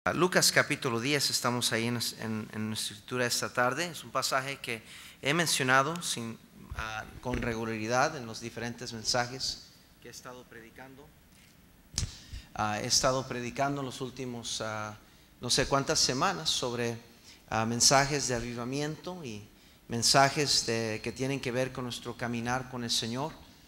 Lucas capítulo 10, estamos ahí en nuestra escritura esta tarde. Es un pasaje que he mencionado con regularidad en los diferentes mensajes que he estado predicando. He estado predicando los últimos no sé cuántas semanas sobre mensajes de avivamiento y mensajes que tienen que ver con nuestro caminar con el Señor.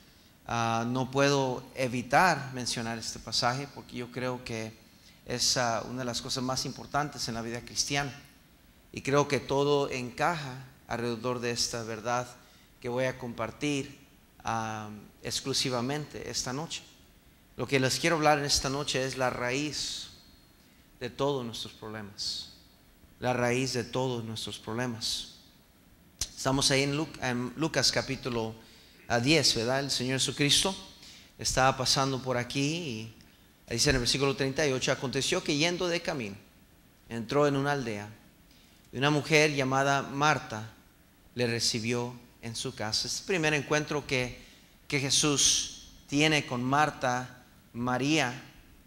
No puedo evitar mencionar este pasaje porque yo creo que es una de las cosas más importantes en la vida cristiana, y creo que todo encaja alrededor de esta verdad que voy a compartir exclusivamente esta noche. Lo que les quiero hablar en esta noche es la raíz de todos nuestros problemas. La raíz de todos nuestros problemas. Estamos ahí en Lucas capítulo 10, ¿verdad? El Señor Jesucristo estaba pasando por aquí y dice en el versículo 38: aconteció que yendo de camino entró en una aldea y una mujer llamada Marta le recibió en su casa. Es el primer encuentro que Jesús tiene con Marta, María,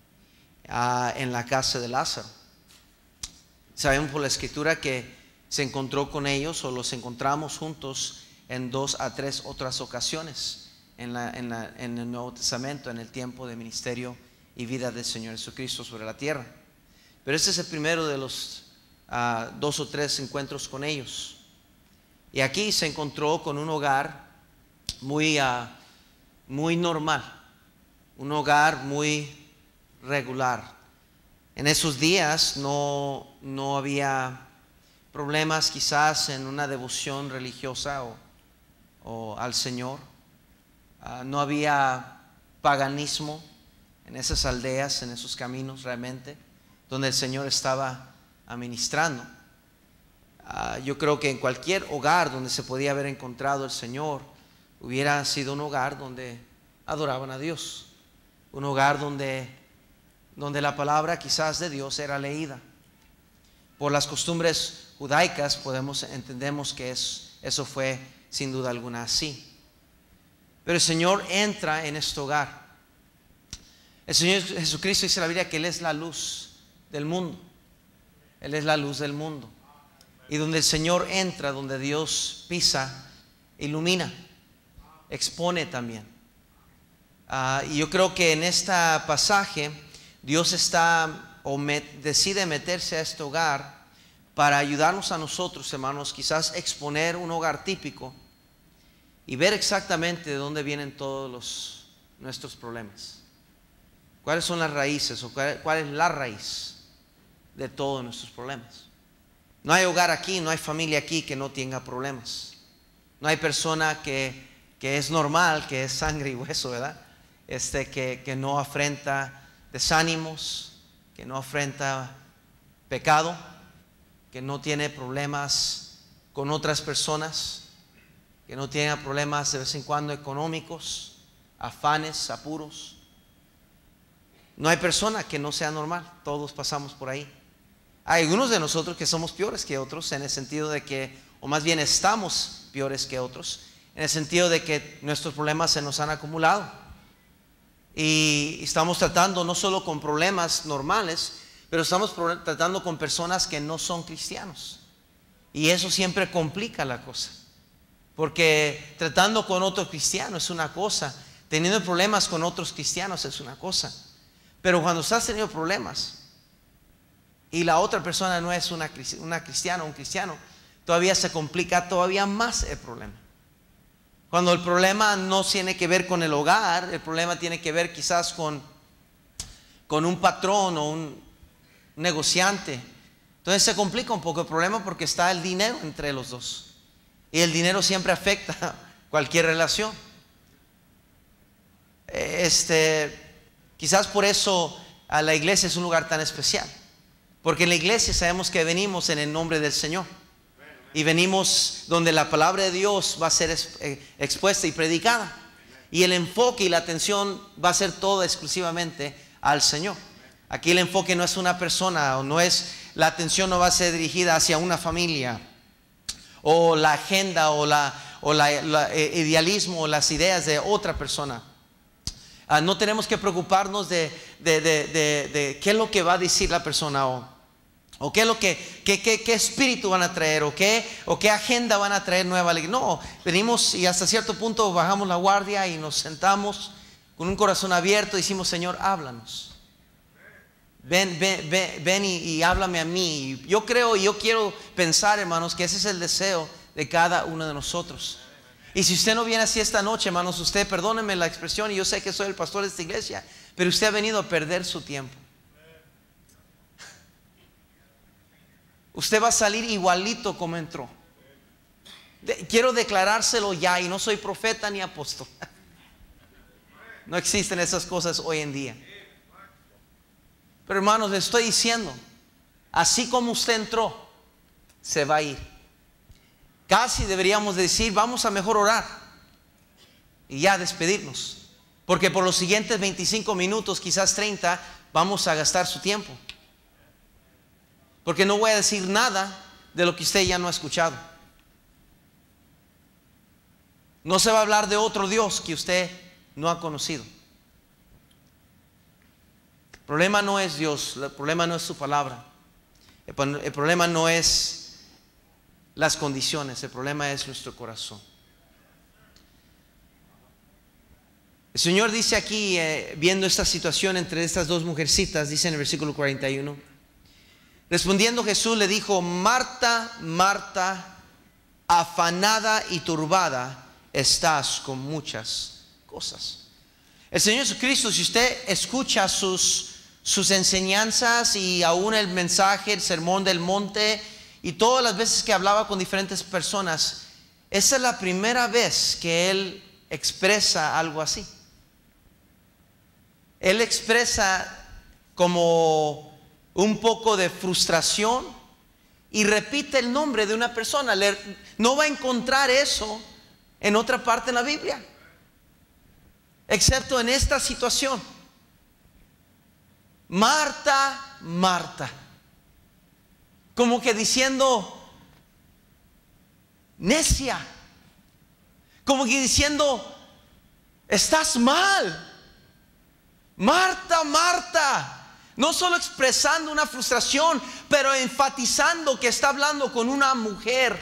en la casa de Lázaro. Sabemos por la escritura que se encontró con ellos, o los encontramos juntos en 2 a 3 otras ocasiones en el Nuevo Testamento, en el tiempo de ministerio y vida del Señor Jesucristo sobre la tierra. Pero este es el primero de los 2 o 3 encuentros con ellos. Y aquí se encontró con un hogar muy normal, un hogar muy regular. En esos días no había problemas quizás en una devoción religiosa o al Señor. No había paganismo en esas aldeas, en esos caminos realmente, donde el Señor estaba administrando. Yo creo que en cualquier hogar donde se podía haber encontrado el Señor, hubiera sido un hogar donde adoraban a Dios, un hogar donde la palabra quizás de Dios era leída. Por las costumbres judaicas entendemos que eso fue sin duda alguna así. Pero el Señor entra en este hogar. El Señor Jesucristo dice en la Biblia que Él es la luz del mundo. Él es la luz del mundo. Y donde el Señor entra, donde Dios pisa, ilumina, expone también. Y yo creo que en este pasaje Dios decide meterse a este hogar para ayudarnos a nosotros, hermanos, quizás exponer un hogar típico y ver exactamente de dónde vienen todos nuestros problemas. ¿Cuáles son las raíces, o cuál es la raíz de todos nuestros problemas? No hay hogar aquí, no hay familia aquí que no tenga problemas. No hay persona que es normal, que es sangre y hueso, ¿verdad? Que no afrenta desánimos, que no afrenta pecado, que no tiene problemas con otras personas, que no tiene problemas de vez en cuando económicos, afanes, apuros. No hay persona que no sea normal, todos pasamos por ahí. Hay algunos de nosotros que somos peores que otros, en el sentido de que, o más bien estamos peores que otros, en el sentido de que nuestros problemas se nos han acumulado. Y estamos tratando no solo con problemas normales, pero estamos tratando con personas que no son cristianos. Y eso siempre complica la cosa. Porque tratando con otros cristianos es una cosa, teniendo problemas con otros cristianos es una cosa. Pero cuando estás teniendo problemas y la otra persona no es una cristiana o un cristiano, todavía se complica todavía más el problema. Cuando el problema no tiene que ver con el hogar, el problema tiene que ver quizás con un patrón o un negociante. Entonces se complica un poco el problema porque está el dinero entre los dos. Y el dinero siempre afecta cualquier relación. Quizás por eso la iglesia es un lugar tan especial. Porque en la iglesia sabemos que venimos en el nombre del Señor. Y venimos donde la palabra de Dios va a ser expuesta y predicada. Y el enfoque y la atención va a ser todo exclusivamente al Señor. Aquí el enfoque no es una persona, o la atención no va a ser dirigida hacia una familia, o la agenda, o la idealismo, o las ideas de otra persona. No tenemos que preocuparnos de qué es lo que va a decir la persona, o ¿O qué es lo qué espíritu van a traer? ¿O qué agenda van a traer nueva? No, venimos y hasta cierto punto bajamos la guardia y nos sentamos con un corazón abierto y decimos: Señor, háblanos. Ven y háblame a mí. Yo creo y yo quiero pensar, hermanos, que ese es el deseo de cada uno de nosotros. Y si usted no viene así esta noche, hermanos, usted, perdónenme la expresión, y yo sé que soy el pastor de esta iglesia, pero usted ha venido a perder su tiempo. Usted va a salir igualito como entró. Quiero declarárselo ya, y no soy profeta ni apóstol. No existen esas cosas hoy en día. Pero hermanos, les estoy diciendo, así como usted entró, se va a ir. Casi deberíamos decir: vamos a mejor orar y ya despedirnos, porque por los siguientes 25 minutos, quizás 30, vamos a gastar su tiempo, porque no voy a decir nada de lo que usted ya no ha escuchado. No se va a hablar de otro Dios que usted no ha conocido. El problema no es Dios, el problema no es su palabra, el problema no es las condiciones, el problema es nuestro corazón. El Señor dice aquí, viendo esta situación entre estas dos mujercitas, dice en el versículo 41: respondiendo Jesús le dijo: Marta, Marta, afanada y turbada estás con muchas cosas. El Señor Jesucristo, si usted escucha sus enseñanzas y aún el mensaje, el sermón del monte, y todas las veces que hablaba con diferentes personas, esa es la primera vez que Él expresa algo así. Él expresa como un poco de frustración y repite el nombre de una persona. No va a encontrar eso en otra parte en la Biblia, excepto en esta situación. Marta, Marta. Como que diciendo: necia. Como que diciendo: estás mal. Marta, Marta. No solo expresando una frustración, pero enfatizando que está hablando con una mujer.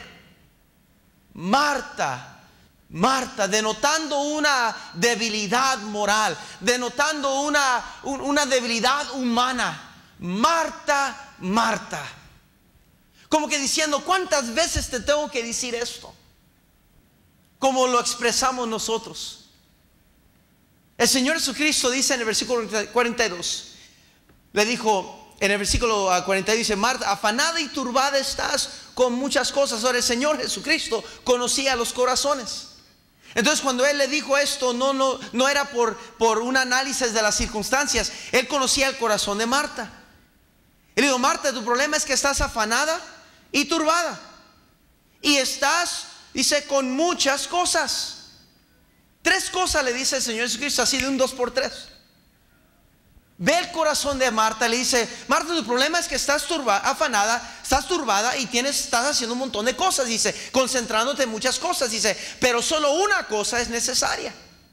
Marta, Marta, denotando una debilidad moral, denotando una debilidad humana. Marta, Marta. Como que diciendo: ¿cuántas veces te tengo que decir esto? Como lo expresamos nosotros. El Señor Jesucristo dice en el versículo 42, le dijo en el versículo 42, dice: Marta, afanada y turbada estás con muchas cosas. Ahora, el Señor Jesucristo conocía los corazones. Entonces, cuando Él le dijo esto, no era por un análisis de las circunstancias. Él conocía el corazón de Marta. Él dijo: Marta, tu problema es que estás afanada y turbada, y estás, dice, con muchas cosas. 3 cosas le dice el Señor Jesucristo, así de un 2x3. Ve el corazón de Marta, le dice: Marta, tu problema es que estás afanada, estás turbada y estás haciendo un montón de cosas, dice, concentrándote en muchas cosas, dice, pero solo una cosa es necesaria.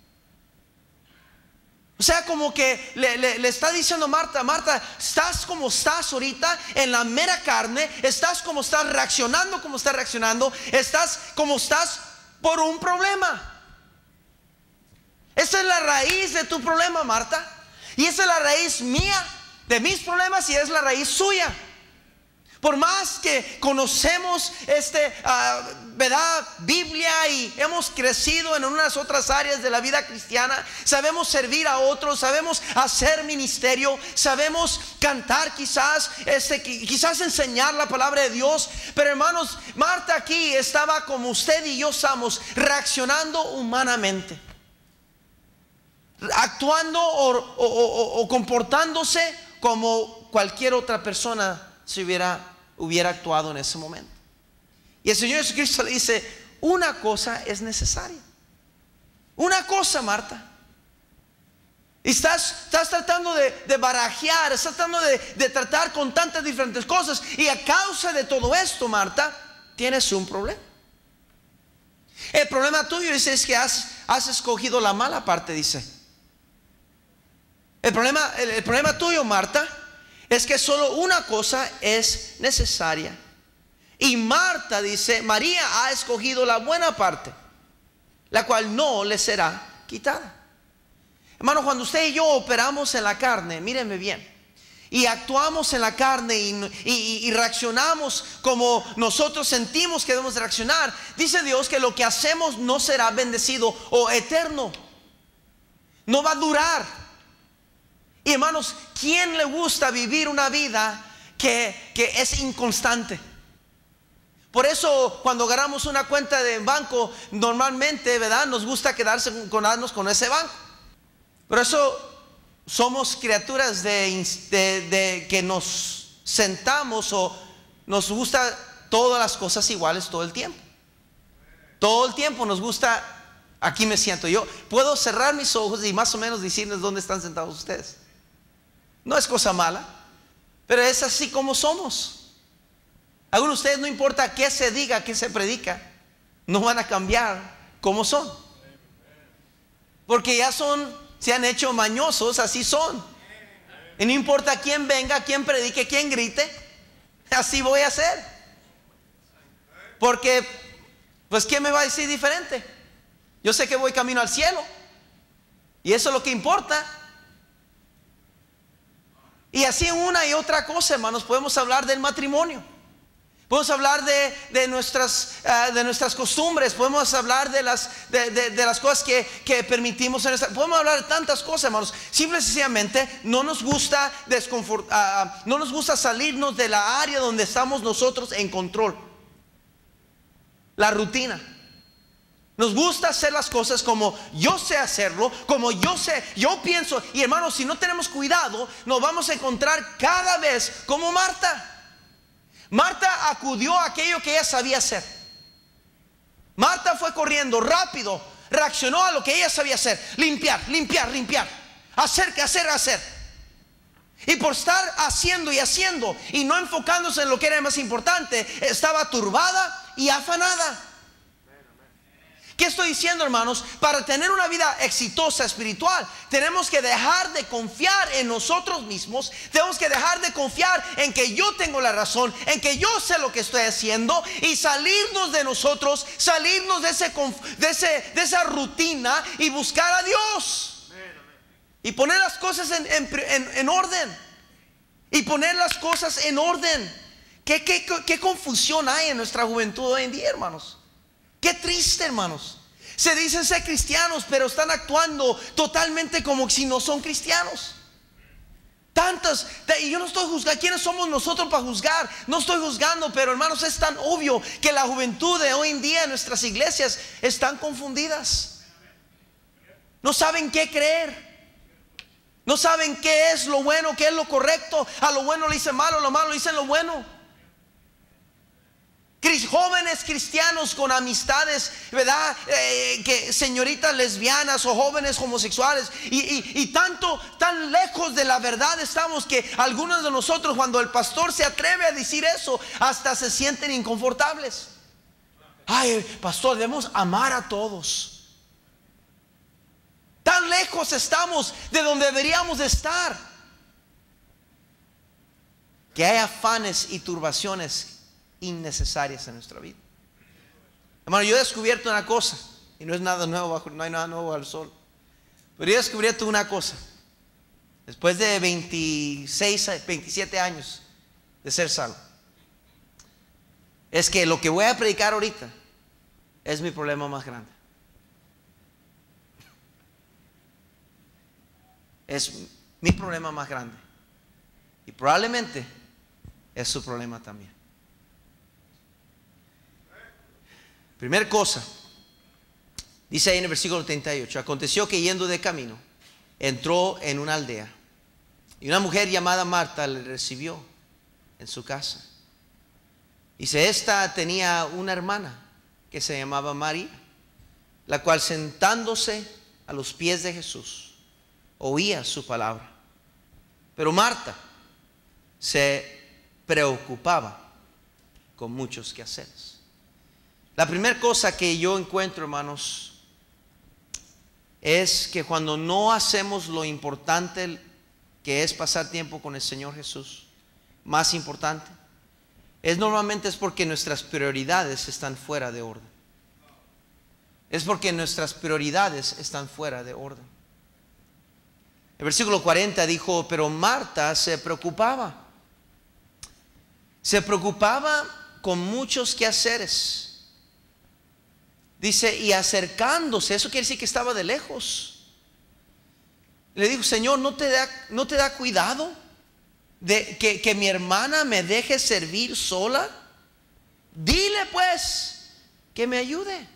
O sea, como que le está diciendo: Marta, Marta, estás como estás ahorita en la mera carne, estás como estás reaccionando, como estás reaccionando, estás como estás por un problema. Esa es la raíz de tu problema, Marta, y esa es la raíz mía, de mis problemas, y es la raíz suya. Por más que conocemos ¿verdad? Biblia, y hemos crecido en unas otras áreas de la vida cristiana, sabemos servir a otros, sabemos hacer ministerio, sabemos cantar, quizás enseñar la palabra de Dios. Pero hermanos, Marta aquí estaba como usted y yo estamos, reaccionando humanamente, actuando o comportándose como cualquier otra persona si hubiera actuado en ese momento. Y el Señor Jesucristo le dice: una cosa es necesaria. Una cosa, Marta. Y estás tratando de barajear, estás tratando de tratar con tantas diferentes cosas, y a causa de todo esto, Marta, tienes un problema. El problema tuyo es que has escogido la mala parte, dice. El problema tuyo, Marta, es que solo una cosa es necesaria. Y Marta dice, María ha escogido la buena parte, la cual no le será quitada. Hermano, cuando usted y yo operamos en la carne, mírenme bien, y actuamos en la carne y reaccionamos como nosotros sentimos que debemos reaccionar, dice Dios que lo que hacemos no será bendecido o eterno, no va a durar. Y hermanos, ¿quién le gusta vivir una vida que es inconstante? Por eso cuando agarramos una cuenta de banco, normalmente, ¿verdad?, nos gusta quedarnos con ese banco. Por eso somos criaturas de que nos sentamos o nos gusta todas las cosas iguales todo el tiempo. Todo el tiempo nos gusta, aquí me siento. Yo puedo cerrar mis ojos y más o menos decirles dónde están sentados ustedes. No es cosa mala, pero es así como somos. Algunos de ustedes, no importa qué se diga, qué se predica, no van a cambiar como son, porque ya se han hecho mañosos, así son. Y no importa quién venga, quién predique, quién grite, así voy a ser. Porque, pues, ¿quién me va a decir diferente? Yo sé que voy camino al cielo, y eso es lo que importa. Y así en una y otra cosa, hermanos, podemos hablar del matrimonio. Podemos hablar de nuestras costumbres. Podemos hablar de las cosas que permitimos podemos hablar de tantas cosas, hermanos. Simple y sencillamente no nos gusta no nos gusta salirnos de la área donde estamos nosotros en control. La rutina. Nos gusta hacer las cosas como yo sé hacerlo, como yo pienso. Y hermanos, si no tenemos cuidado, nos vamos a encontrar cada vez como Marta. Marta acudió a aquello que ella sabía hacer. Marta fue corriendo rápido, reaccionó a lo que ella sabía hacer: limpiar, hacer. Y por estar haciendo y no enfocándose en lo que era más importante, estaba turbada y afanada. ¿Qué estoy diciendo, hermanos? Para tener una vida exitosa espiritual, tenemos que dejar de confiar en nosotros mismos. Tenemos que dejar de confiar en que yo tengo la razón, en que yo sé lo que estoy haciendo, y salirnos de nosotros, salirnos de esa rutina y buscar a Dios. Y poner las cosas en orden. Y poner las cosas en orden. ¿Qué confusión hay en nuestra juventud hoy en día, hermanos? Qué triste, hermanos. Se dicen ser cristianos, pero están actuando totalmente como si no son cristianos. Y yo no estoy juzgando. ¿Quiénes somos nosotros para juzgar? No estoy juzgando, pero hermanos, es tan obvio que la juventud de hoy en día en nuestras iglesias están confundidas. No saben qué creer. No saben qué es lo bueno, qué es lo correcto. A lo bueno le dicen malo, a lo malo le dicen lo bueno. Jóvenes cristianos con amistades, ¿verdad? Que señoritas lesbianas o jóvenes homosexuales, y tan lejos de la verdad estamos que algunos de nosotros, cuando el pastor se atreve a decir eso, hasta se sienten inconfortables. Ay, pastor, debemos amar a todos. Tan lejos estamos de donde deberíamos de estar, que hay afanes y turbaciones innecesarias en nuestra vida. Hermano, yo he descubierto una cosa, y no es nada nuevo, no hay nada nuevo al sol, pero yo he descubierto una cosa después de 27 años de ser salvo: es que lo que voy a predicar ahorita es mi problema más grande. Es mi problema más grande, y probablemente es su problema también. Primera cosa, dice ahí en el versículo 38: aconteció que yendo de camino, entró en una aldea, y una mujer llamada Marta le recibió en su casa. Dice, esta tenía una hermana que se llamaba María, la cual, sentándose a los pies de Jesús, oía su palabra. Pero Marta se preocupaba con muchos quehaceres. La primera cosa que yo encuentro, hermanos, es que cuando no hacemos lo importante que es pasar tiempo con el Señor Jesús, más importante, normalmente es porque nuestras prioridades están fuera de orden. Es porque nuestras prioridades están fuera de orden. El versículo 40 dijo, pero Marta se preocupaba con muchos quehaceres. Dice, y acercándose, eso quiere decir que estaba de lejos. Le dijo, Señor, ¿no te da cuidado de que mi hermana me deje servir sola? Dile pues que me ayude.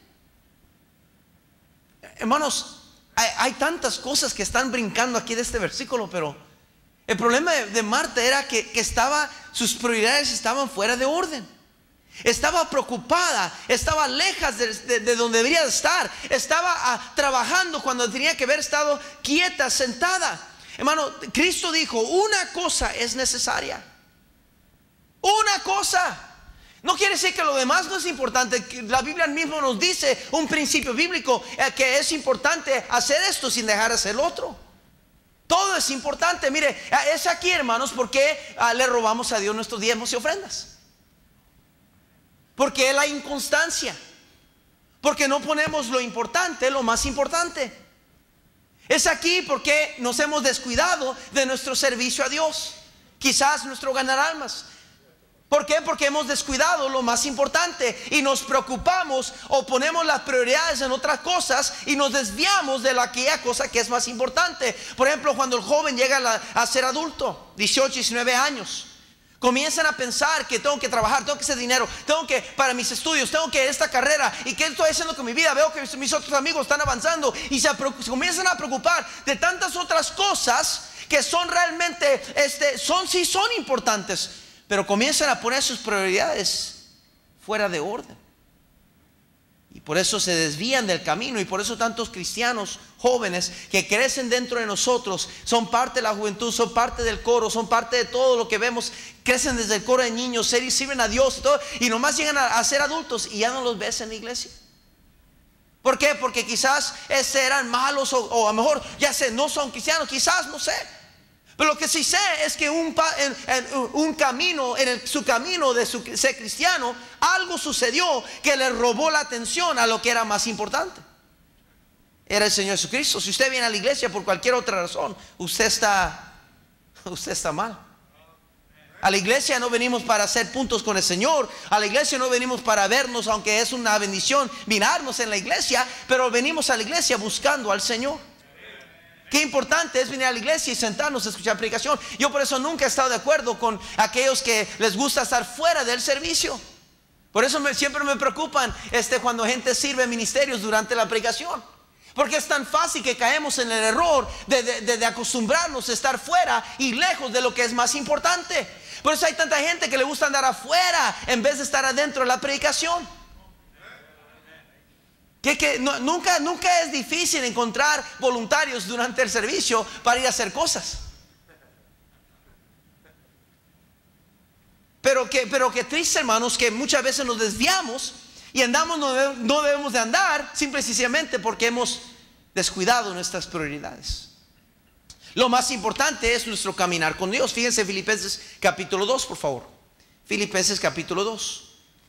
Hermanos, hay tantas cosas que están brincando aquí de este versículo, pero el problema de Marta era que sus prioridades estaban fuera de orden. Estaba preocupada, estaba lejos de donde debería estar, estaba trabajando cuando tenía que haber estado quieta, sentada. Hermano, Cristo dijo, una cosa es necesaria. Una cosa. No quiere decir que lo demás no es importante. La Biblia mismo nos dice un principio bíblico, que es importante hacer esto sin dejar de hacer lo otro. Todo es importante. Mire, es aquí, hermanos, porque le robamos a Dios nuestros diezmos y ofrendas. Porque es la inconstancia. Porque no ponemos lo importante, lo más importante. Es aquí porque nos hemos descuidado de nuestro servicio a Dios. Quizás nuestro ganar almas. ¿Por qué? Porque hemos descuidado lo más importante y nos preocupamos o ponemos las prioridades en otras cosas y nos desviamos de aquella cosa que es más importante. Por ejemplo, cuando el joven llega a ser adulto, 18, 19 años, comienzan a pensar que tengo que trabajar, tengo que hacer dinero, tengo que para mis estudios, tengo que esta carrera, y qué estoy haciendo con mi vida. Veo que mis otros amigos están avanzando y se comienzan a preocupar de tantas otras cosas que son realmente, son importantes, pero comienzan a poner sus prioridades fuera de orden. Y por eso se desvían del camino. Y por eso tantos cristianos jóvenes que crecen dentro de nosotros son parte de la juventud, son parte del coro, son parte de todo lo que vemos. Crecen desde el coro de niños, sirven a Dios y todo, y nomás llegan a ser adultos y ya no los ves en la iglesia. ¿Por qué? Porque quizás eran malos, o a lo mejor ya sé, no son cristianos, quizás, no sé. Pero lo que sí sé es que su camino de ser cristiano, algo sucedió que le robó la atención a lo que era más importante. Era el Señor Jesucristo. Si usted viene a la iglesia por cualquier otra razón, usted está mal. A la iglesia no venimos para hacer puntos con el Señor. A la iglesia no venimos para vernos, aunque es una bendición mirarnos en la iglesia, pero venimos a la iglesia buscando al Señor. Qué importante es venir a la iglesia y sentarnos a escuchar predicación. Yo por eso nunca he estado de acuerdo con aquellos que les gusta estar fuera del servicio. Por eso siempre me preocupan cuando gente sirve en ministerios durante la predicación. Porque es tan fácil que caemos en el error de acostumbrarnos a estar fuera y lejos de lo que es más importante. Por eso hay tanta gente que le gusta andar afuera en vez de estar adentro de la predicación. Nunca es difícil encontrar voluntarios durante el servicio para ir a hacer cosas. Pero que triste, hermanos, que muchas veces nos desviamos y andamos no debemos de andar, simple y sencillamente porque hemos descuidado nuestras prioridades. Lo más importante es nuestro caminar con Dios. Fíjense Filipenses capítulo 2, por favor. Filipenses capítulo 2.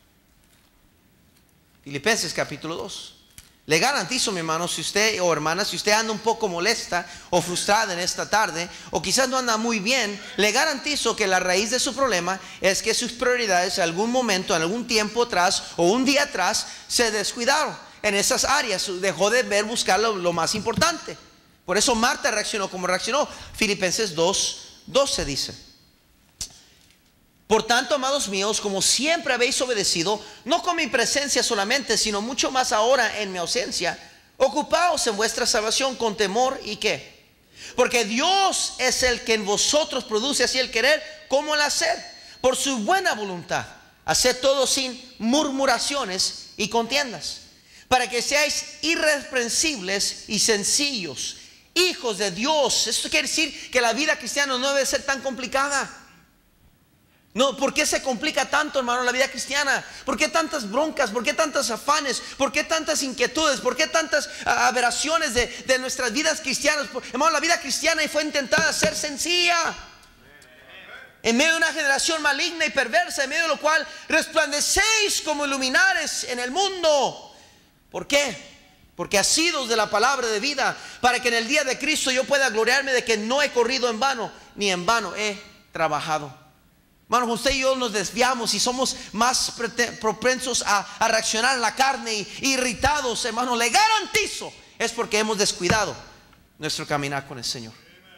Filipenses capítulo 2. Le garantizo, mi hermano, si usted o hermana, si usted anda un poco molesta o frustrada en esta tarde, o quizás no anda muy bien, le garantizo que la raíz de su problema es que sus prioridades en algún momento, en algún tiempo atrás o un día atrás se descuidaron en esas áreas, dejó de buscar lo más importante. Por eso Marta reaccionó como reaccionó. Filipenses 2:12 dice: por tanto, amados míos, como siempre habéis obedecido, no con mi presencia solamente, sino mucho más ahora en mi ausencia, ocupaos en vuestra salvación con temor y ¿qué? Porque Dios es el que en vosotros produce así el querer como el hacer, por su buena voluntad. Haced todo sin murmuraciones y contiendas, para que seáis irreprensibles y sencillos, hijos de Dios. Esto quiere decir que la vida cristiana no debe ser tan complicada. No, ¿por qué se complica tanto, hermano, la vida cristiana? ¿Por qué tantas broncas? ¿Por qué tantos afanes? ¿Por qué tantas inquietudes? ¿Por qué tantas aberraciones de nuestras vidas cristianas? Hermano, la vida cristiana fue intentada ser sencilla. En medio de una generación maligna y perversa, en medio de lo cual resplandecéis como luminares en el mundo. ¿Por qué? Porque asidos de la palabra de vida, para que en el día de Cristo yo pueda gloriarme de que no he corrido en vano, ni en vano he trabajado. Hermanos, usted y yo nos desviamos y somos más propensos a reaccionar en la carne y irritados, hermano. Le garantizo, es porque hemos descuidado nuestro caminar con el Señor.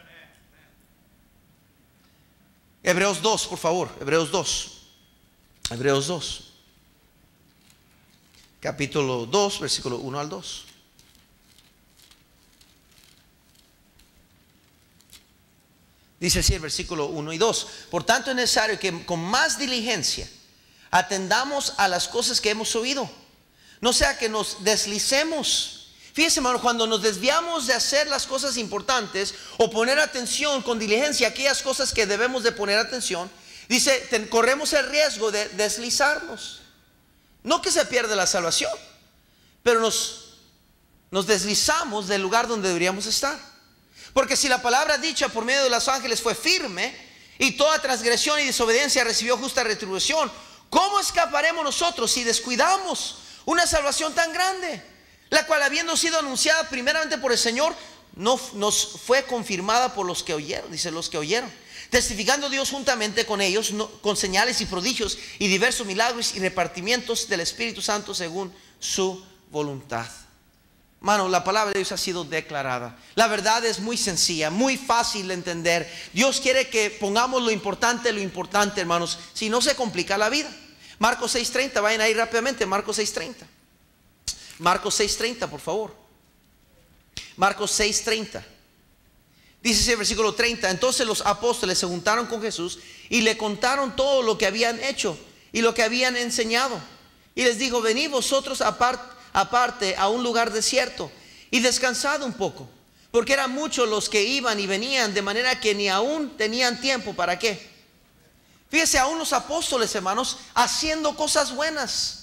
Hebreos 2, por favor. Hebreos 2. Hebreos 2. Capítulo 2, versículo 1 al 2. Dice así el versículo 1 y 2. Por tanto es necesario que con más diligencia atendamos a las cosas que hemos oído, no sea que nos deslicemos. Fíjese, hermano, cuando nos desviamos de hacer las cosas importantes o poner atención con diligencia a aquellas cosas que debemos de poner atención, dice, corremos el riesgo de deslizarnos. No que se pierde la salvación, pero nos deslizamos del lugar donde deberíamos estar. Porque si la palabra dicha por medio de los ángeles fue firme y toda transgresión y desobediencia recibió justa retribución, ¿cómo escaparemos nosotros si descuidamos una salvación tan grande? La cual, habiendo sido anunciada primeramente por el Señor, no nos fue confirmada por los que oyeron. Dice, los que oyeron, testificando Dios juntamente con ellos, con señales y prodigios y diversos milagros y repartimientos del Espíritu Santo según su voluntad. Hermano, la palabra de Dios ha sido declarada. La verdad es muy sencilla, muy fácil de entender. Dios quiere que pongamos lo importante, hermanos. Si no, se complica la vida. Marcos 6:30, vayan ahí rápidamente. Marcos 6:30. Marcos 6:30, por favor. Marcos 6:30. Dice ese versículo 30. Entonces los apóstoles se juntaron con Jesús y le contaron todo lo que habían hecho y lo que habían enseñado. Y les dijo, venid vosotros aparte a un lugar desierto y descansad un poco, porque eran muchos los que iban y venían, de manera que ni aún tenían tiempo. ¿Para qué? Fíjese, aún los apóstoles, hermanos, haciendo cosas buenas.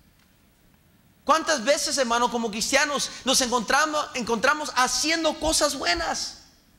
¿Cuántas veces, hermano, como cristianos nos encontramos haciendo cosas buenas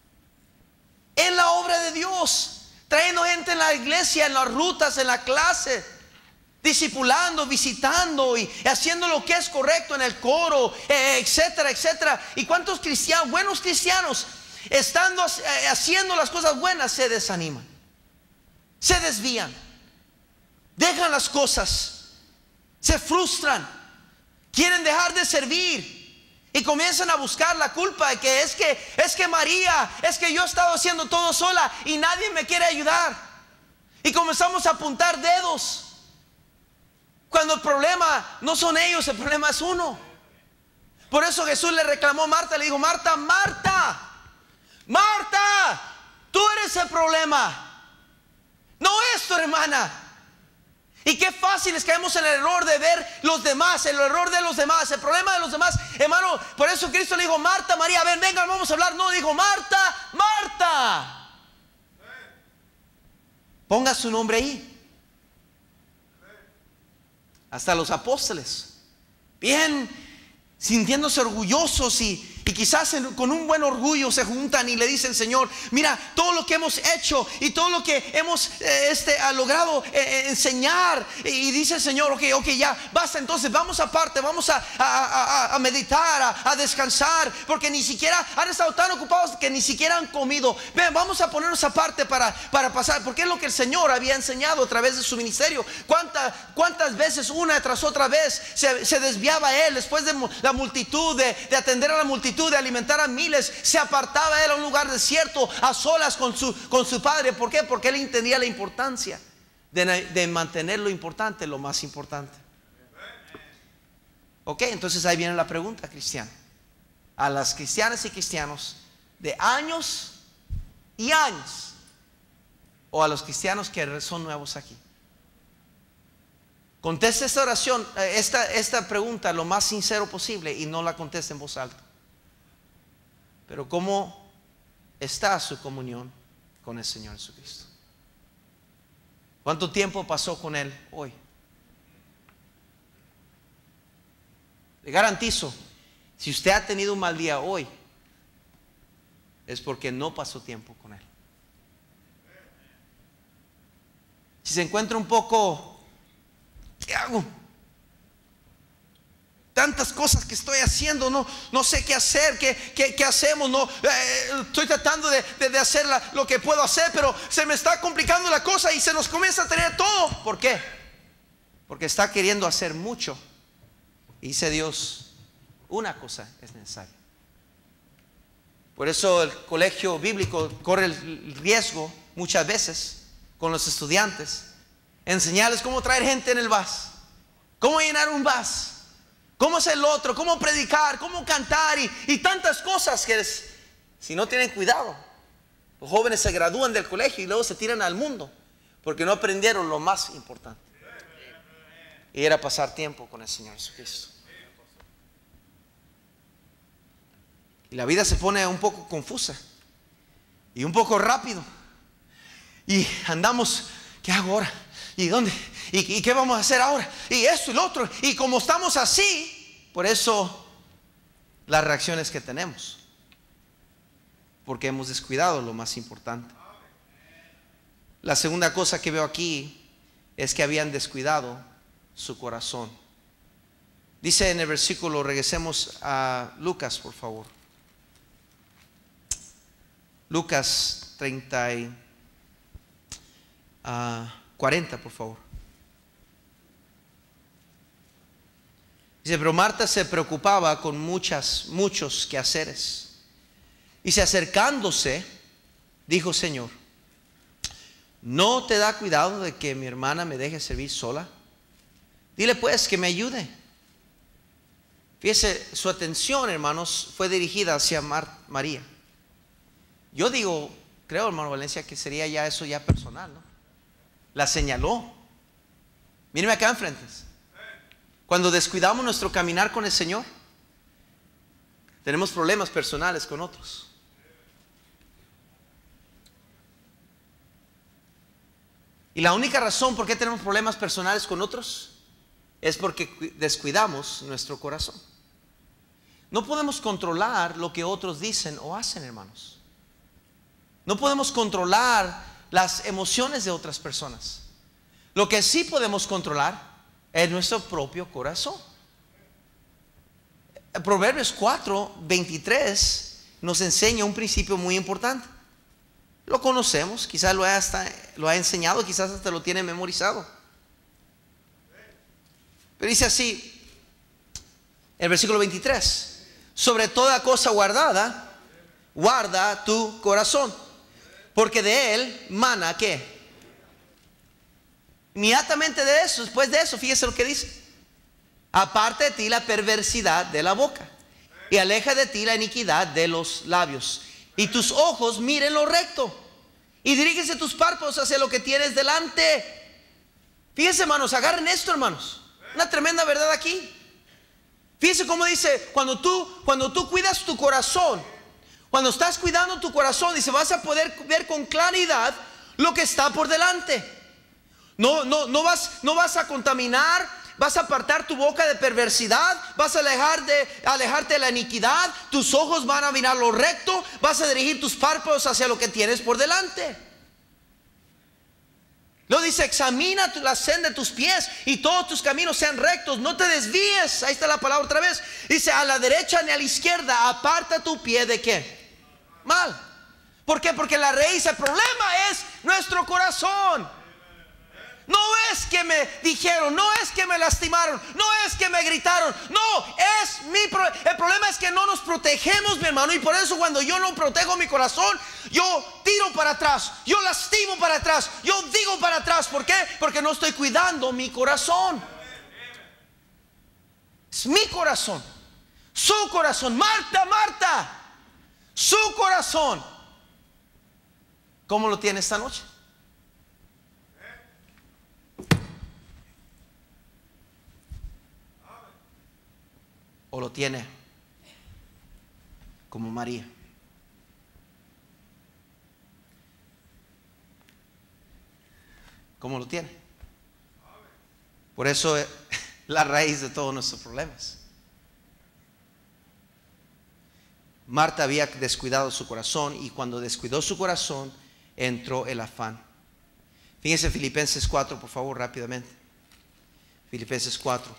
en la obra de Dios, trayendo gente en la iglesia, en las rutas, en la clase, discipulando, visitando y haciendo lo que es correcto en el coro, etcétera, etcétera? ¿Y cuántos cristianos, buenos cristianos, estando haciendo las cosas buenas, se desaniman, se desvían, dejan las cosas, se frustran, quieren dejar de servir y comienzan a buscar la culpa de que es que María, es que yo he estado haciendo todo sola y nadie me quiere ayudar? Y comenzamos a apuntar dedos, cuando el problema no son ellos, el problema es uno. Por eso Jesús le reclamó a Marta, le dijo, Marta, Marta, Marta, tú eres el problema, no es tu hermana. Y qué fácil es caemos en el error de ver los demás, el error de los demás, el problema de los demás, hermano. Por eso Cristo le dijo, Marta, María, ven, vengan, vamos a hablar. No, dijo, Marta, Marta. Ponga su nombre ahí. Hasta los apóstoles, bien, sintiéndose orgullosos y quizás con un buen orgullo se juntan y le dicen, Señor, mira todo lo que hemos hecho y todo lo que hemos logrado enseñar. Y dice el Señor, ok, ya basta, entonces vamos aparte, vamos a meditar, a descansar, porque ni siquiera han estado tan ocupados que ni siquiera han comido. Ven, vamos a ponernos aparte para pasar, porque es lo que el Señor había enseñado a través de su ministerio. ¿Cuántas veces, una tras otra vez, se desviaba él después de la multitud, de atender a la multitud, de alimentar a miles? Se apartaba él a un lugar desierto, a solas con su padre. ¿Por qué? Porque él entendía la importancia de mantener lo importante, lo más importante. Ok, entonces ahí viene la pregunta cristiana, a las cristianas y cristianos de años y años, o a los cristianos que son nuevos aquí. Conteste esta oración, esta pregunta lo más sincero posible y no la conteste en voz alta. Pero ¿cómo está su comunión con el Señor Jesucristo? ¿Cuánto tiempo pasó con Él hoy? Le garantizo, si usted ha tenido un mal día hoy, es porque no pasó tiempo con Él. Si se encuentra un poco, ¿qué hago? Tantas cosas que estoy haciendo, no sé qué hacer, qué hacemos, estoy tratando de hacer lo que puedo hacer, pero se me está complicando la cosa y se nos comienza a tener todo. ¿Por qué? Porque está queriendo hacer mucho. Y dice Dios, una cosa es necesaria. Por eso el colegio bíblico corre el riesgo muchas veces con los estudiantes, enseñarles cómo traer gente en el bus, cómo llenar un bus, cómo hacer el otro, cómo predicar, cómo cantar y tantas cosas que si no tienen cuidado, los jóvenes se gradúan del colegio y luego se tiran al mundo porque no aprendieron lo más importante, y era pasar tiempo con el Señor Jesucristo. Y la vida se pone un poco confusa y un poco rápido. Y andamos, ¿qué hago ahora? ¿Y dónde? ¿Y qué vamos a hacer ahora? Y esto y lo otro. Y como estamos así, por eso las reacciones que tenemos. Porque hemos descuidado lo más importante. La segunda cosa que veo aquí es que habían descuidado su corazón. Dice en el versículo, regresemos a Lucas, por favor. Lucas 40, por favor. Dice, pero Marta se preocupaba con muchos quehaceres. Y acercándose, dijo, Señor, ¿no te da cuidado de que mi hermana me deje servir sola? Dile pues que me ayude. Fíjese, su atención, hermanos, fue dirigida hacia María. Yo digo, creo, hermano Valencia, que sería ya eso ya personal, ¿no? La señaló. Mírenme acá enfrente. Cuando descuidamos nuestro caminar con el Señor, tenemos problemas personales con otros. Y la única razón por qué tenemos problemas personales con otros es porque descuidamos nuestro corazón. No podemos controlar lo que otros dicen o hacen, hermanos. No podemos controlar las emociones de otras personas. Lo que sí podemos controlar es nuestro propio corazón. Proverbios 4:23 nos enseña un principio muy importante. Lo conocemos, quizás lo ha enseñado, quizás hasta lo tiene memorizado. Pero dice así, el versículo 23: sobre toda cosa guardada, guarda tu corazón, porque de él mana, ¿qué? Inmediatamente de eso, después de eso, fíjese lo que dice: aparte de ti la perversidad de la boca, y aleja de ti la iniquidad de los labios, y tus ojos miren lo recto, y dirígese tus párpados hacia lo que tienes delante. Fíjense, hermanos, agarren esto, hermanos, una tremenda verdad aquí. Fíjense cómo dice, cuando tú cuidas tu corazón, cuando estás cuidando tu corazón, dice, vas a poder ver con claridad lo que está por delante. No vas a contaminar, vas a apartar tu boca de perversidad, vas a alejarte de la iniquidad, tus ojos van a mirar lo recto, vas a dirigir tus párpados hacia lo que tienes por delante. Lo dice, examina la senda de tus pies y todos tus caminos sean rectos, no te desvíes. Ahí está la palabra otra vez. Dice, a la derecha ni a la izquierda, aparta tu pie de ¿qué? Mal. ¿Por qué? Porque la raíz, el problema es nuestro corazón. No es que me dijeron, no es que me lastimaron, no es que me gritaron, no, el problema es que no nos protegemos, mi hermano. Y por eso cuando yo no protejo mi corazón, yo tiro para atrás, yo lastimo para atrás, yo digo para atrás. ¿Por qué? Porque no estoy cuidando mi corazón. Es mi corazón, su corazón. Marta, su corazón. ¿Cómo lo tiene esta noche? ¿O lo tiene como María? ¿Cómo lo tiene? Por eso la raíz de todos nuestros problemas. Marta había descuidado su corazón, y cuando descuidó su corazón entró el afán. Fíjense Filipenses 4, por favor, rápidamente. Filipenses 4.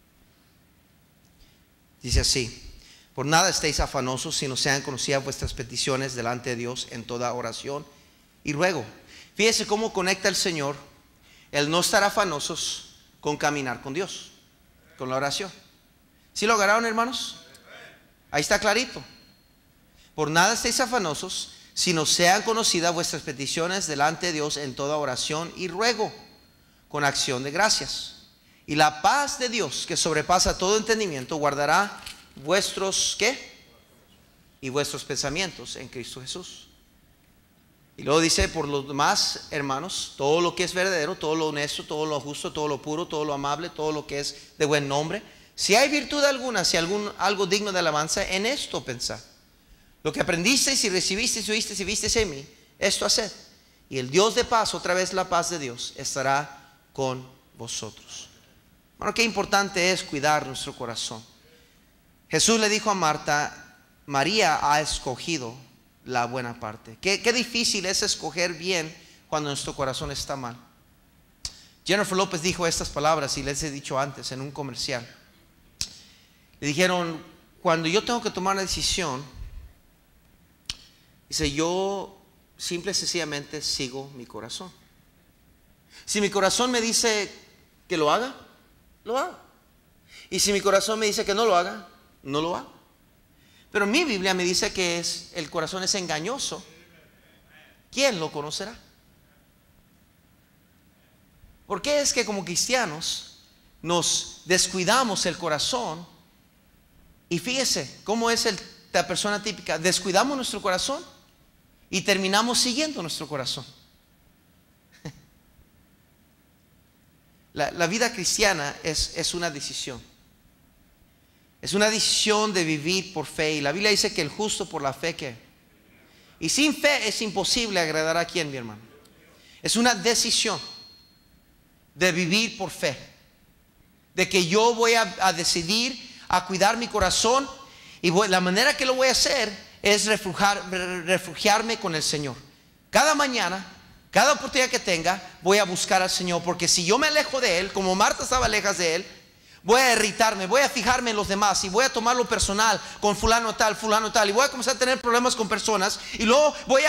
Dice así: por nada estéis afanosos, sino sean conocidas vuestras peticiones delante de Dios en toda oración y ruego. Fíjense cómo conecta el Señor el no estar afanosos con caminar con Dios, con la oración. ¿Sí lo agarraron, hermanos? Ahí está clarito. Por nada estéis afanosos, sino sean conocidas vuestras peticiones delante de Dios en toda oración y ruego, con acción de gracias. Y la paz de Dios, que sobrepasa todo entendimiento, guardará vuestros ¿qué? Y vuestros pensamientos en Cristo Jesús. Y luego dice: por lo demás, hermanos, todo lo que es verdadero, todo lo honesto, todo lo justo, todo lo puro, todo lo amable, todo lo que es de buen nombre, si hay virtud alguna, si algo digno de alabanza, en esto pensad. Lo que aprendisteis y recibisteis, oísteis y visteis en mí, esto haced. Y el Dios de paz, otra vez la paz de Dios, estará con vosotros. Bueno, qué importante es cuidar nuestro corazón. Jesús le dijo a Marta: María ha escogido la buena parte. Qué difícil es escoger bien cuando nuestro corazón está mal. Jennifer López dijo estas palabras, y les he dicho antes en un comercial. Le dijeron: cuando yo tengo que tomar una decisión, dice, yo simple y sencillamente sigo mi corazón. Si mi corazón me dice que lo haga, lo hago. Y si mi corazón me dice que no lo haga, no lo hago. Pero mi Biblia me dice que el corazón es engañoso. ¿Quién lo conocerá? ¿Por qué es que como cristianos nos descuidamos el corazón? Y fíjese cómo es la persona típica. Descuidamos nuestro corazón y terminamos siguiendo nuestro corazón. La vida cristiana es una decisión. Es una decisión de vivir por fe. Y la Biblia dice que el justo por la fe ¿qué? Y sin fe es imposible agradar a quién, mi hermano. Es una decisión de vivir por fe. De que yo voy a decidir a cuidar mi corazón. Y la manera que lo voy a hacer es refugiarme con el Señor. Cada mañana, cada oportunidad que tenga, voy a buscar al Señor. Porque si yo me alejo de Él, como Marta estaba lejos de Él, voy a irritarme, voy a fijarme en los demás y voy a tomarlo personal con fulano tal, y voy a comenzar a tener problemas con personas, y luego voy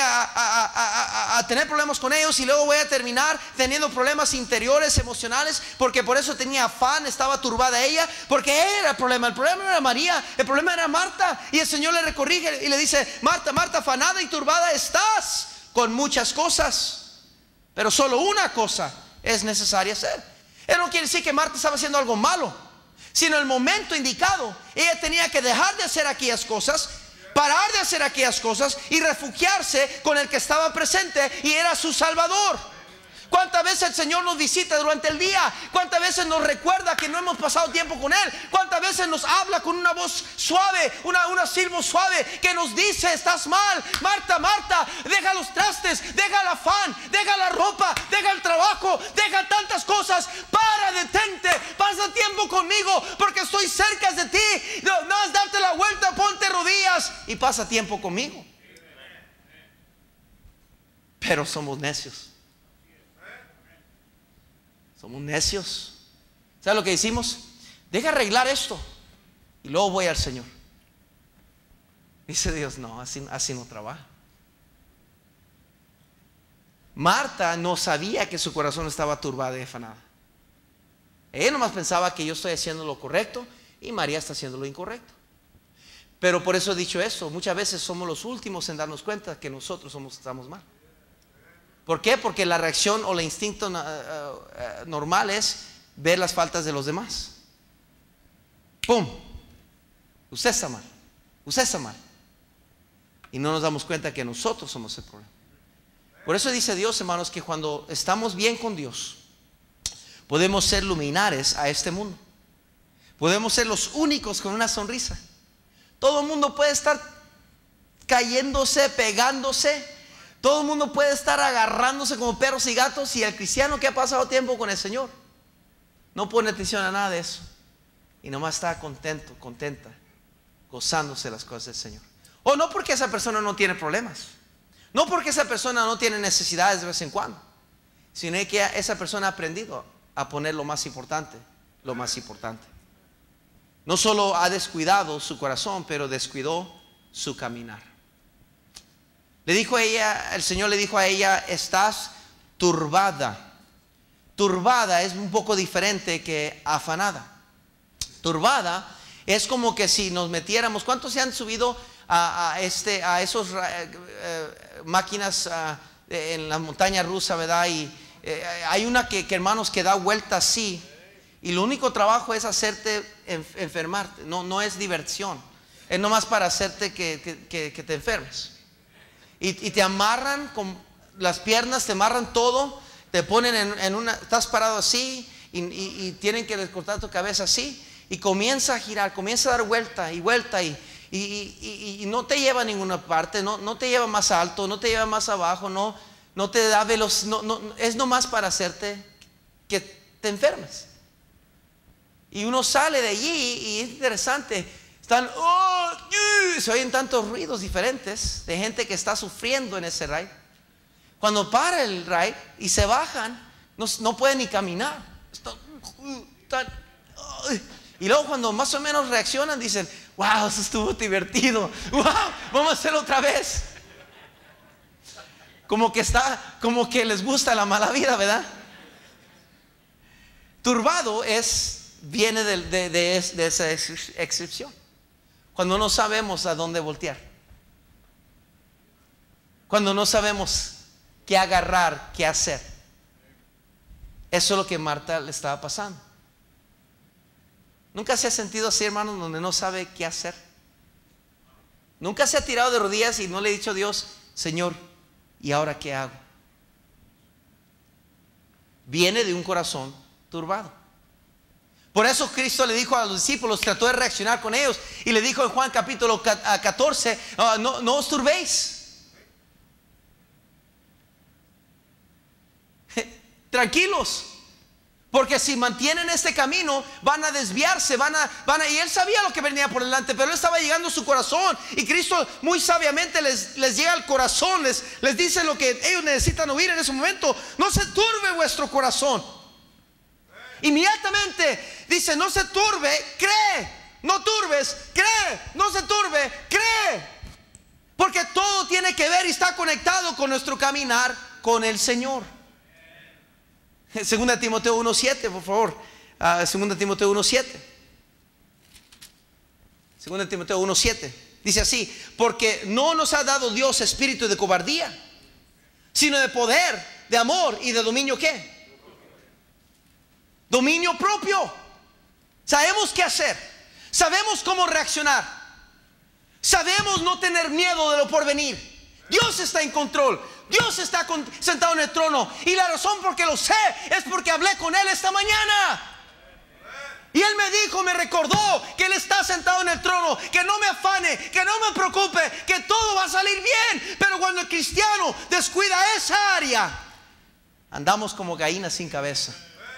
a tener problemas con ellos, y luego voy a terminar teniendo problemas interiores, emocionales, porque por eso tenía afán, estaba turbada ella, porque era el problema no era María, el problema era Marta. Y el Señor le recorrige y le dice: Marta, Marta, afanada y turbada estás con muchas cosas, pero solo una cosa es necesaria hacer. Eso no quiere decir que Marta estaba haciendo algo malo, sino el momento indicado. Ella tenía que dejar de hacer aquellas cosas, parar de hacer aquellas cosas y refugiarse con el que estaba presente, y era su Salvador. ¿Cuántas veces el Señor nos visita durante el día? ¿Cuántas veces nos recuerda que no hemos pasado tiempo con Él? ¿Cuántas veces nos habla con una voz suave, una silbo suave, que nos dice: estás mal, Marta, Marta, deja los trastes, deja el afán, deja la ropa, deja el trabajo, deja tantas cosas, para, detente, pasa tiempo conmigo, porque estoy cerca de ti. No vas a darte la vuelta, ponte rodillas y pasa tiempo conmigo. Pero somos necios. Somos necios. ¿Sabes lo que decimos? Deja arreglar esto y luego voy al Señor. Dice Dios: no, así no trabaja. Marta no sabía que su corazón estaba turbado y afanado. Ella nomás pensaba que yo estoy haciendo lo correcto y María está haciendo lo incorrecto. Pero por eso he dicho eso, muchas veces somos los últimos en darnos cuenta que nosotros estamos mal. ¿Por qué? Porque la reacción o el instinto normal es ver las faltas de los demás. ¡Pum! Usted está mal. Usted está mal. Y no nos damos cuenta que nosotros somos el problema. Por eso dice Dios, hermanos, que cuando estamos bien con Dios, podemos ser luminares a este mundo. Podemos ser los únicos con una sonrisa. Todo el mundo puede estar cayéndose, pegándose, Todo el mundo puede estar agarrándose como perros y gatos, y el cristiano que ha pasado tiempo con el Señor no pone atención a nada de eso y nomás está contento, contenta, gozándose las cosas del Señor. O no porque esa persona no tiene problemas, no porque esa persona no tiene necesidades de vez en cuando, sino que esa persona ha aprendido a poner lo más importante, lo más importante. No solo ha descuidado su corazón, pero descuidó su caminar. Le dijo a ella, el Señor le dijo a ella: estás turbada. Turbada es un poco diferente que afanada. Turbada es como que si nos metiéramos. ¿Cuántos se han subido a esos máquinas en la montaña rusa, verdad? Y hay una que hermanos, que da vuelta así, y lo único trabajo es hacerte enfermarte. No es diversión, es nomás para hacerte que te enfermes. Y te amarran con las piernas, te amarran todo, te ponen en una, estás parado así, y tienen que recortar tu cabeza así, y comienza a girar, comienza a dar vuelta y vuelta, y no te lleva a ninguna parte, no te lleva más alto, no te lleva más abajo, no te da velocidad, es nomás para hacerte que te enfermes. Y uno sale de allí y es interesante. Se oyen tantos ruidos diferentes de gente que está sufriendo en ese ride. Cuando para el ride y se bajan, no pueden ni caminar. Y luego cuando más o menos reaccionan, dicen: wow, eso estuvo divertido, wow, vamos a hacerlo otra vez. Como que les gusta la mala vida, ¿verdad? Turbado viene de esa excepción. Cuando no sabemos a dónde voltear, cuando no sabemos qué agarrar, qué hacer. Eso es lo que Marta le estaba pasando. ¿Nunca se ha sentido así, hermanos, donde no sabe qué hacer? ¿Nunca se ha tirado de rodillas y no le ha dicho a Dios: Señor, ¿y ahora qué hago? Viene de un corazón turbado. Por eso Cristo le dijo a los discípulos, trató de reaccionar con ellos, y le dijo en Juan capítulo 14, no os turbéis. Tranquilos, porque si mantienen este camino van a desviarse, y él sabía lo que venía por delante, pero él estaba llegando a su corazón, y Cristo muy sabiamente les llega al corazón, les dice lo que ellos necesitan oír en ese momento: no se turbe vuestro corazón. Inmediatamente dice: no se turbe, cree. No turbes, cree. No se turbe, cree. Porque todo tiene que ver y está conectado con nuestro caminar con el Señor. 2 Timoteo 1:7, por favor. 2 Timoteo 1:7. 2 Timoteo 1:7 dice así: porque no nos ha dado Dios espíritu de cobardía, sino de poder, de amor y de dominio. ¿Qué? Dominio propio. Sabemos qué hacer, sabemos cómo reaccionar, sabemos no tener miedo de lo por venir. Dios está en control, Dios está sentado en el trono, y la razón por que lo sé es porque hablé con Él esta mañana. Y Él me dijo, me recordó que Él está sentado en el trono, que no me afane, que no me preocupe, que todo va a salir bien. Pero cuando el cristiano descuida esa área, andamos como gallinas sin cabeza.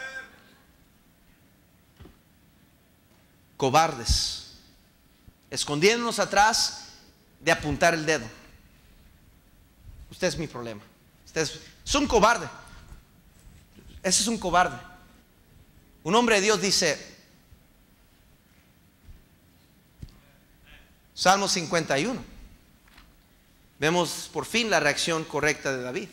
Cobardes, escondiéndonos atrás de apuntar el dedo. Usted es mi problema, usted es un cobarde. Ese es un cobarde. Un hombre de Dios dice, Salmo 51, vemos por fin la reacción correcta de David.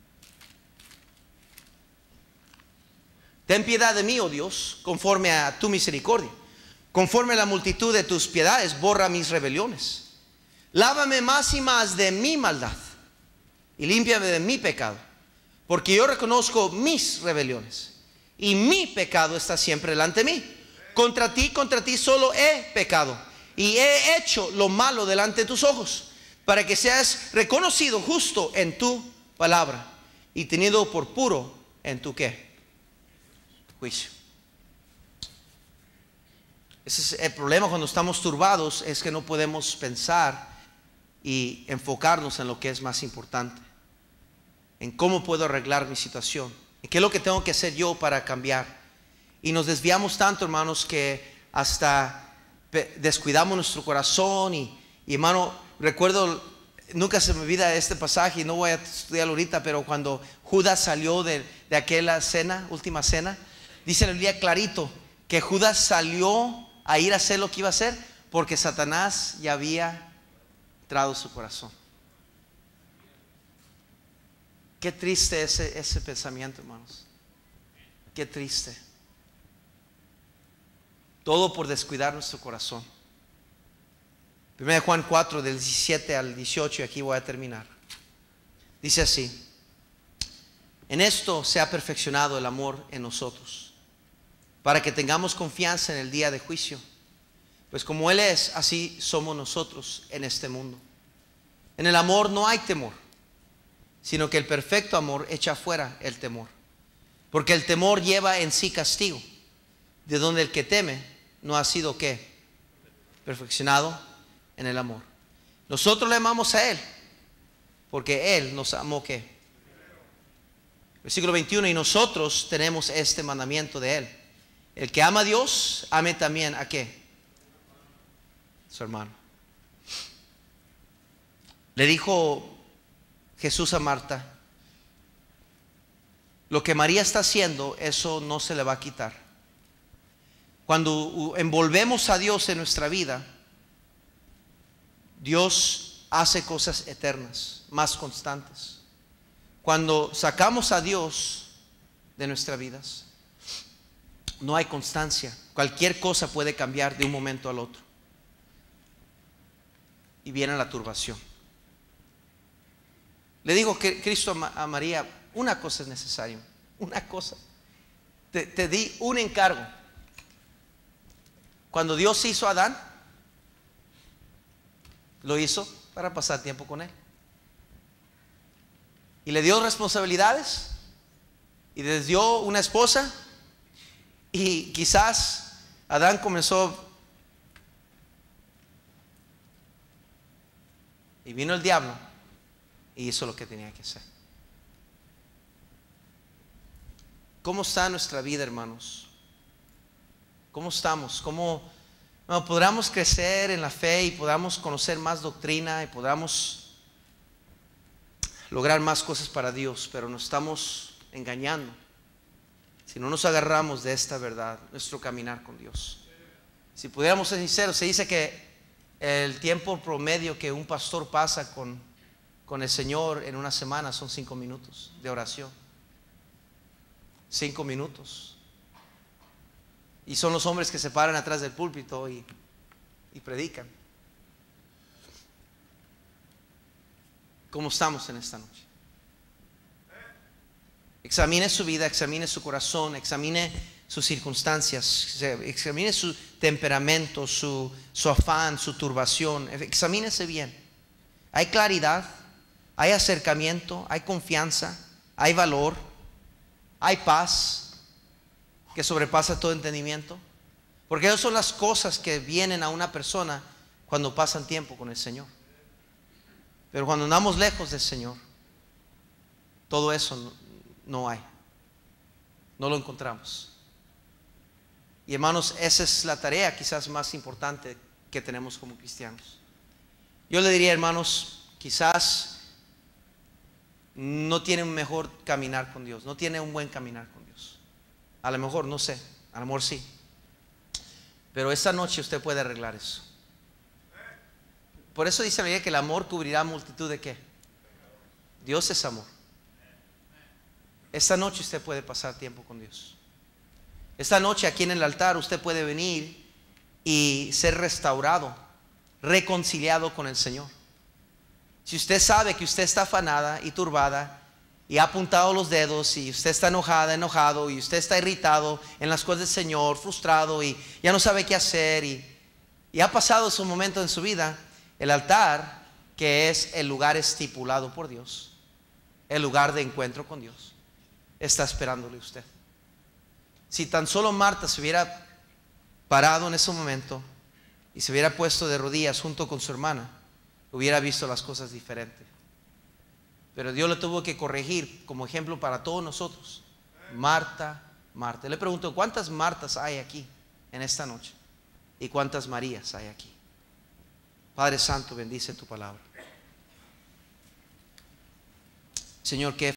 Ten piedad de mí, oh Dios, conforme a tu misericordia. Conforme a la multitud de tus piedades, borra mis rebeliones. Lávame más y más de mi maldad, y límpiame de mi pecado, porque yo reconozco mis rebeliones, y mi pecado está siempre delante de mí. Contra ti solo he pecado, y he hecho lo malo delante de tus ojos, para que seas reconocido justo en tu palabra, y tenido por puro en tu ¿qué? Juicio. Ese es el problema cuando estamos turbados, es que no podemos pensar y enfocarnos en lo que es más importante. en cómo puedo arreglar mi situación, en qué es lo que tengo que hacer yo para cambiar. Y nos desviamos tanto, hermanos, que hasta descuidamos nuestro corazón. Y hermano, recuerdo, nunca se me olvida este pasaje, y no voy a estudiarlo ahorita, pero cuando Judas salió de aquella cena, última cena, dice la Biblia clarito que Judas salió a ir a hacer lo que iba a hacer porque Satanás ya había entrado en su corazón. Qué triste ese pensamiento, hermanos. Qué triste. Todo por descuidar nuestro corazón. 1 Juan 4, del 17 al 18, y aquí voy a terminar. Dice así: en esto se ha perfeccionado el amor en nosotros, para que tengamos confianza en el día de juicio. Pues como Él es, así somos nosotros en este mundo. En el amor no hay temor, sino que el perfecto amor echa fuera el temor. Porque el temor lleva en sí castigo, de donde el que teme no ha sido ¿qué? Perfeccionado en el amor. Nosotros le amamos a Él, porque Él nos amó ¿qué? Versículo 21, y nosotros tenemos este mandamiento de Él: el que ama a Dios, ame también ¿a qué? Su hermano. Le dijo Jesús a Marta: lo que María está haciendo, eso no se le va a quitar. Cuando envolvemos a Dios en nuestra vida, Dios hace cosas eternas, más constantes. Cuando sacamos a Dios de nuestras vidas, no hay constancia. Cualquier cosa puede cambiar de un momento al otro, y viene la turbación. Le digo que Cristo a María: una cosa es necesario, una cosa. Te di un encargo. Cuando Dios hizo a Adán, lo hizo para pasar tiempo con él, y le dio responsabilidades, y les dio una esposa. Y quizás Adán comenzó, y vino el diablo y hizo lo que tenía que hacer. ¿Cómo está nuestra vida, hermanos? ¿Cómo estamos? ¿Cómo podamos crecer en la fe y podamos conocer más doctrina y podamos lograr más cosas para Dios? Pero nos estamos engañando si no nos agarramos de esta verdad, nuestro caminar con Dios. Si pudiéramos ser sinceros, se dice que el tiempo promedio que un pastor pasa con el Señor en una semana son 5 minutos de oración. 5 minutos. Y son los hombres que se paran atrás del púlpito y predican. ¿Cómo estamos en esta noche? Examine su vida, examine su corazón, examine sus circunstancias, examine su temperamento, su afán, su turbación. Examínese bien. Hay claridad, hay acercamiento, hay confianza, hay valor, hay paz que sobrepasa todo entendimiento. Porque esas son las cosas que vienen a una persona cuando pasan tiempo con el Señor. Pero cuando andamos lejos del Señor, todo eso no hay, no lo encontramos. Y hermanos, esa es la tarea quizás más importante que tenemos como cristianos. Yo le diría, hermanos, quizás no tiene un mejor caminar con Dios, no tiene un buen caminar con Dios. A lo mejor, no sé, a lo mejor sí. Pero esta noche usted puede arreglar eso. Por eso dice la Biblia que el amor cubrirá multitud de ¿qué? Dios es amor. Esta noche usted puede pasar tiempo con Dios. Esta noche aquí en el altar usted puede venir y ser restaurado, reconciliado con el Señor. Si usted sabe que usted está afanada y turbada y ha apuntado los dedos, y usted está enojada, enojado, y usted está irritado en las cosas del Señor, frustrado y ya no sabe qué hacer, y ha pasado su momento en su vida, el altar, que es el lugar estipulado por Dios, el lugar de encuentro con Dios, está esperándole a usted. Si tan solo Marta se hubiera parado en ese momento y se hubiera puesto de rodillas junto con su hermana, hubiera visto las cosas diferentes. pero Dios lo tuvo que corregir como ejemplo para todos nosotros. Marta, Marta. Le pregunto, ¿cuántas Martas hay aquí en esta noche? ¿Y cuántas Marías hay aquí? Padre Santo, bendice tu palabra. Señor, que